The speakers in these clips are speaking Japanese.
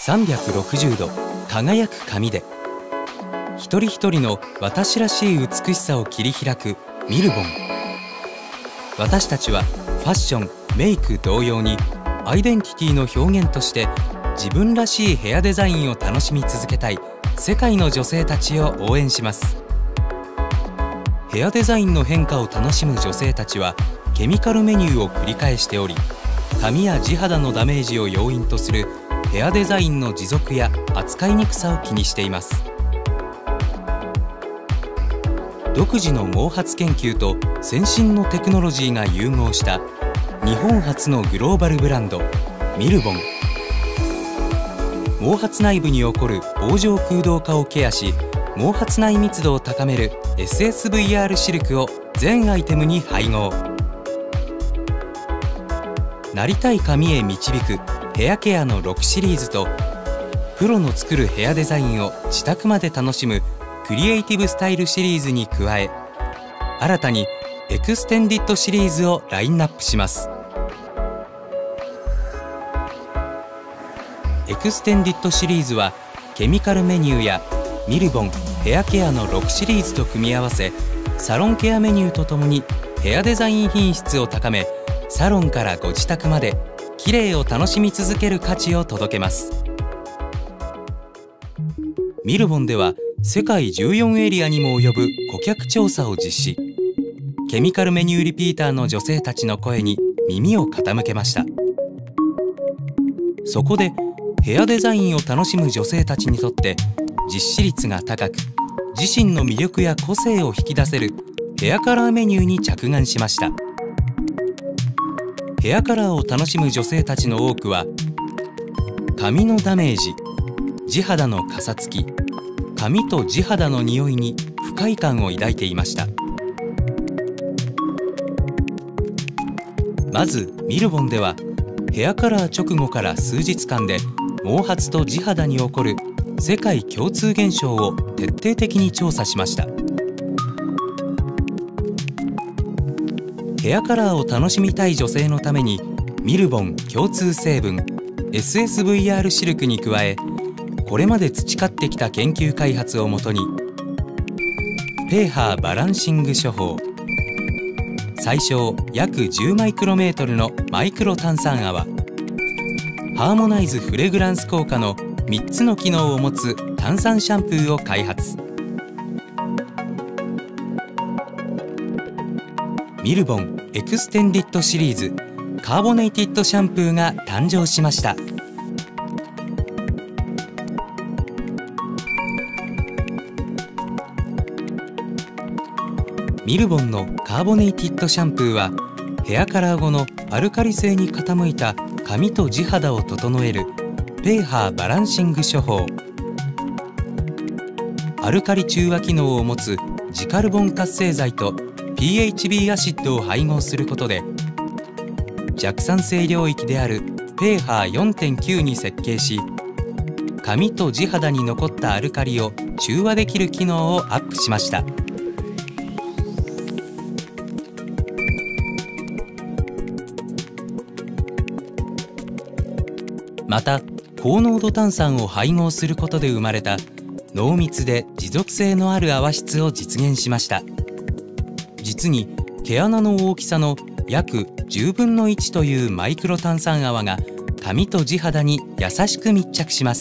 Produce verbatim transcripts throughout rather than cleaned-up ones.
さんびゃくろくじゅうど輝く髪で一人一人の私らしい美しさを切り開くミルボン。私たちはファッション、メイク同様にアイデンティティの表現として自分らしいヘアデザインを楽しみ続けたい世界の女性たちを応援します。ヘアデザインの変化を楽しむ女性たちはケミカルメニューを繰り返しており、髪や地肌のダメージを要因とするヘアデザインの持続や扱いにくさを気にしています。独自の毛髪研究と先進のテクノロジーが融合した日本初のグローバルブランドミルボン。毛髪内部に起こる棒状空洞化をケアし、毛髪内密度を高める エスエスブイアール シルクを全アイテムに配合。なりたい髪へ導くヘアケアのろくシリーズと、プロの作るヘアデザインを自宅まで楽しむクリエイティブスタイルシリーズに加え、新たにエクステンディットシリーズをラインナップします。エクステンディットシリーズはケミカルメニューやミルボンヘアケアのろくシリーズと組み合わせ、サロンケアメニューとともにヘアデザイン品質を高め、サロンからご自宅まで綺麗を楽しみ続ける価値を届けます。ミルボンでは世界じゅうよんエリアにも及ぶ顧客調査を実施。ケミカルメニューリピーターの女性たちの声に耳を傾けました。そこでヘアデザインを楽しむ女性たちにとって実施率が高く、自身の魅力や個性を引き出せるヘアカラーメニューに着眼しました。ヘアカラーを楽しむ女性たちの多くは、髪のダメージ、地肌のかさつき、髪と地肌の匂いに不快感を抱いていました。まずミルボンではヘアカラー直後から数日間で毛髪と地肌に起こる世界共通現象を徹底的に調査しました。ヘアカラーを楽しみたい女性のためにミルボン共通成分 エスエスブイアール シルクに加え、これまで培ってきた研究開発をもとにペーハーバランシング処方、最小約じゅうマイクロメートルのマイクロ炭酸泡、ハーモナイズフレグランス効果のみっつの機能を持つ炭酸シャンプーを開発。ミルボンエクステンディットシリーズカーボネイティッドシャンプーが誕生しました。ミルボンのカーボネイティッドシャンプーはヘアカラー後のアルカリ性に傾いた髪と地肌を整えるペーハーバランシング処方、アルカリ中和機能を持つジカルボン活性剤と ピーエイチビー アシッドを配合することで、弱酸性領域であるペーハー よんてんきゅう に設計し、髪と地肌に残ったアルカリを中和できる機能をアップしました。また高濃度炭酸を配合することで生まれた濃密で持続性のある泡質を実現しました。実に毛穴の大きさの約じゅうぶんのいちというマイクロ炭酸泡が髪と地肌に優しく密着します。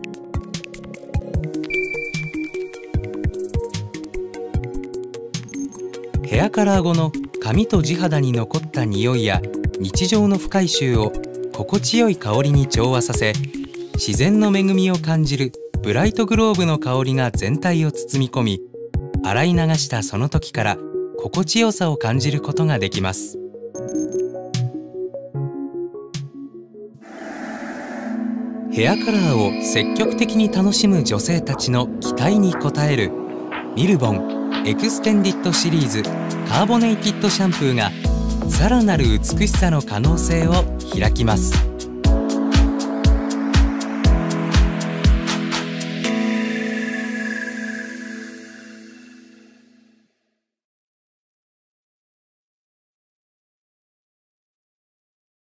ヘアカラー後の髪と地肌に残った匂いや日常の不快臭を心地よい香りに調和させ、自然の恵みを感じるブライトグローブの香りが全体を包み込み、洗い流したその時から心地よさを感じることができます。ヘアカラーを積極的に楽しむ女性たちの期待に応えるミルボンエクステンディットシリーズカーボネイティッドシャンプーがさらなる美しさの可能性を開きます。